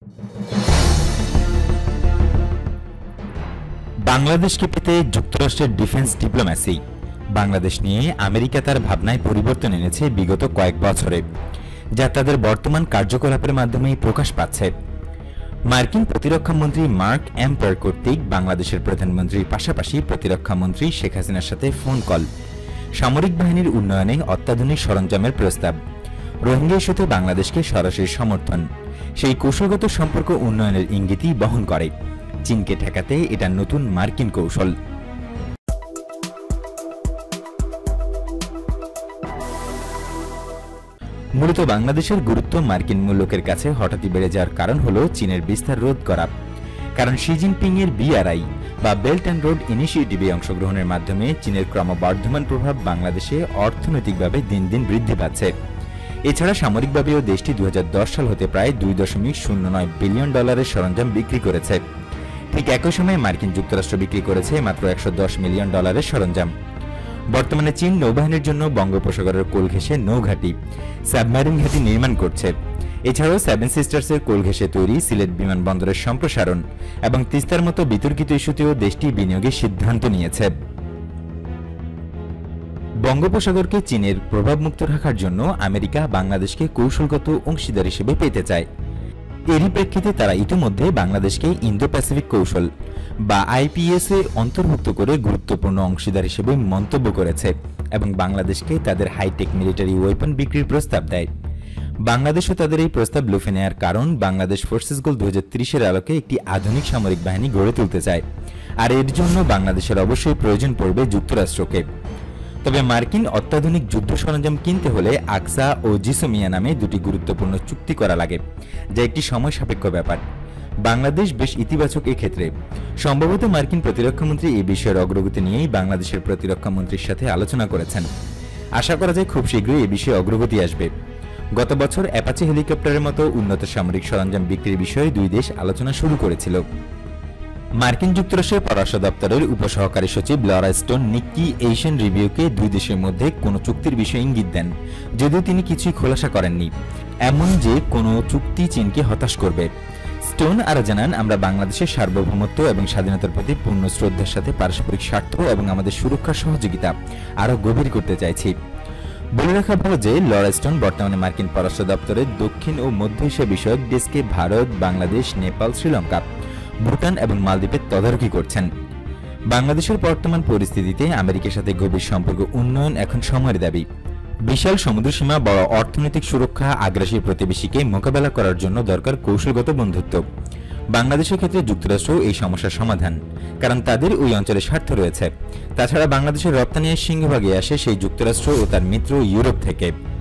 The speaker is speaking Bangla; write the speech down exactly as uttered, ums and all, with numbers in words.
বাংলাদেশকে পেতে যুক্তরাষ্ট্রের ডিফেন্স ডিপ্লোম্যাসি। বাংলাদেশ নিয়ে আমেরিকা তার ভাবনায় পরিবর্তন এনেছে বিগত কয়েক বছরে, যা তাদের বর্তমান কার্যকলাপের মাধ্যমেই প্রকাশ পাচ্ছে। মার্কিন প্রতিরক্ষা মন্ত্রী মার্ক এম্পার কর্তৃক বাংলাদেশের প্রধানমন্ত্রীর পাশাপাশি প্রতিরক্ষা মন্ত্রী শেখ হাসিনার সাথে ফোন কল, সামরিক বাহিনীর উন্নয়নে অত্যাধুনিক সরঞ্জামের প্রস্তাব, রোহিঙ্গা ইস্যুতে বাংলাদেশকে সরাসরি সমর্থন, সেই কৌশলগত সম্পর্ক উন্নয়নের ইঙ্গিতই বহন করে। চীনকে ঠেকাতে এটা নতুন মার্কিন কৌশল। মূলত বাংলাদেশের গুরুত্ব মার্কিন মূল্যকের কাছে হঠাৎই বেড়ে যাওয়ার কারণ হল চীনের বিস্তার রোধ করা। কারণ শি জিনপিং এর বিআরআই বা বেল্ট অ্যান্ড রোড ইনিশিয়েটিভে অংশগ্রহণের মাধ্যমে চীনের ক্রমবর্ধমান প্রভাব বাংলাদেশে অর্থনৈতিকভাবে দিন দিন বৃদ্ধি পাচ্ছে। এছাড়া সামরিকভাবেও দেশটি দুই হাজার দশ সাল হতে প্রায় দুই দশমিক শূন্য নয় বিলিয়ন ডলারের সরঞ্জাম বিক্রি করেছে। ঠিক একই সময়ে মার্কিন যুক্তরাষ্ট্র বিক্রি করেছে মাত্র একশো দশ মিলিয়ন ডলারের সরঞ্জাম। বর্তমানে চীন নৌবাহিনীর জন্য বঙ্গোপসাগরের কোল ঘেঁষে নৌঘাঁটি, সাবমেরিন ঘাঁটি নির্মাণ করছে। এছাড়াও সেভেন সিস্টার্সের কোল ঘেঁষে তৈরি সিলেট বিমানবন্দরের সম্প্রসারণ এবং তিস্তার মতো বিতর্কিত ইস্যুতেও দেশটি বিনিয়োগের সিদ্ধান্ত নিয়েছে। বঙ্গোপসাগরকে চীনের প্রভাবমুক্ত রাখার জন্য আমেরিকা বাংলাদেশকে কৌশলগত অংশীদার হিসেবে পেতে চায়। এরই প্রেক্ষিতে তারা ইতিমধ্যে বাংলাদেশকে ইন্দো প্যাসিফিক কৌশল বা আইপিএস এ অন্তর্ভুক্ত করে গুরুত্বপূর্ণ অংশীদার হিসেবে মন্তব্য করেছে এবং বাংলাদেশকে তাদের হাইটেক মিলিটারি ওয়েপন বিক্রির প্রস্তাব দেয়। বাংলাদেশও তাদের এই প্রস্তাব লুফে নেওয়ার কারণ বাংলাদেশ ফোর্সেস গোল দুই হাজার ত্রিশের আলোকে একটি আধুনিক সামরিক বাহিনী গড়ে তুলতে চায়, আর এর জন্য বাংলাদেশের অবশ্যই প্রয়োজন পড়বে যুক্তরাষ্ট্রকে। তবে মার্কিন অত্যাধুনিক যুদ্ধ সরঞ্জাম কিনতে হলে আকসা ও জিসোমিয়া নামে দুটি গুরুত্বপূর্ণ চুক্তি করা লাগে, যা একটি সময় সাপেক্ষ ব্যাপার। বাংলাদেশ বেশ ইতিবাচক এক্ষেত্রে। সম্ভবত মার্কিন প্রতিরক্ষামন্ত্রী এই বিষয়ের অগ্রগতি নিয়েই বাংলাদেশের প্রতিরক্ষামন্ত্রীর সাথে আলোচনা করেছেন। আশা করা যায় খুব শীঘ্রই এ বিষয়ে অগ্রগতি আসবে। গত বছর অ্যাপাচি হেলিকপ্টারের মতো উন্নত সামরিক সরঞ্জাম বিক্রির বিষয়ে দুই দেশ আলোচনা শুরু করেছিল। মার্কিন যুক্তরাষ্ট্রের পররাষ্ট্র দপ্তরের উপসহকারী সচিব লরা স্টোন নিক্কি এশিয়ান রিভিউকে দুই দেশের মধ্যে কোনো চুক্তির বিষয়ে ইঙ্গিত দেন, যদিও তিনি কিছুই খোলাসা করেননি, এমন যে কোনো চুক্তি চীনকে হতাশ করবে। স্টোন আরও জানান, আমরা বাংলাদেশের সার্বভৌমত্ব এবং স্বাধীনতার প্রতি পূর্ণ শ্রদ্ধার সাথে পারস্পরিক স্বার্থ এবং আমাদের সুরক্ষা সহযোগিতা আরও গভীর করতে চাইছি। বলে রাখা ভালো যে লরা স্টোন বর্তমানে মার্কিন পররাষ্ট্র দপ্তরের দক্ষিণ ও মধ্য এশিয়া বিষয়ক ডেস্কে ভারত, বাংলাদেশ, নেপাল, শ্রীলঙ্কা, ভুটান এবং মালদ্বীপের তদারকি করছেন। বাংলাদেশের বর্তমান পরিস্থিতিতে আমেরিকার সাথে গভীর সম্পর্ক উন্নয়ন এখন সময়ের দাবি। বিশাল সমুদ্রসীমা, বড় অর্থনৈতিক সুরক্ষা, আগ্রাসী প্রতিবেশীকে মোকাবেলা করার জন্য দরকার কৌশলগত বন্ধুত্ব। বাংলাদেশের ক্ষেত্রে যুক্তরাষ্ট্র এই সমস্যার সমাধান, কারণ তাদের ওই অঞ্চলে স্বার্থ রয়েছে। তাছাড়া বাংলাদেশের রপ্তানি সিংহভাগে আসে সেই যুক্তরাষ্ট্র ও তার মিত্র ইউরোপ থেকে।